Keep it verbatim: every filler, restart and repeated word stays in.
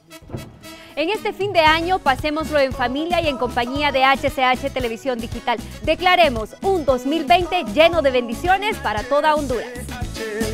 En este fin de año, pasémoslo en familia y en compañía de H C H Televisión Digital. Declaremos un dos mil veinte lleno de bendiciones para toda Honduras.